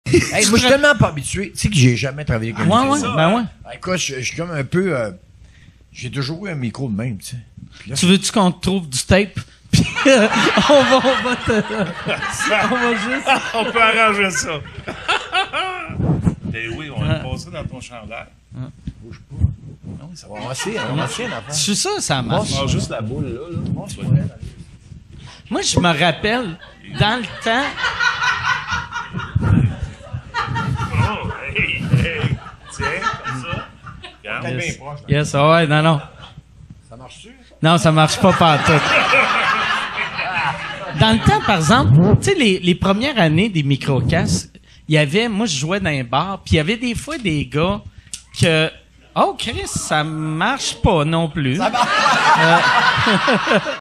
Hey, moi, je suis tellement pas habitué. Tu sais que j'ai jamais travaillé avec un micro. Ouais. Écoute, je suis comme un peu... j'ai toujours eu un micro de même, tu sais. Là, Tu veux-tu qu'on te trouve du tape? Puis on va juste... On peut arranger ça. Ben oui, on va le passer dans ton chandail. bouge pas. Non, ça va avancer, l'affaire. Je suis sûr que ça marche. Ah, juste la boule, là. Moi, je me rappelle, dans le temps... Oh, hey. Tiens, comme ça. Regarde. T'es bien proche. Yes, ouais, non. Ça marche-tu? Non, ça marche pas pantoute. Dans le temps, par exemple, tu sais, les premières années des microcasques, il y avait... Moi, je jouais dans un bar, puis il y avait des fois des gars que... Oh, Chris, ça marche pas non plus. Ça marche.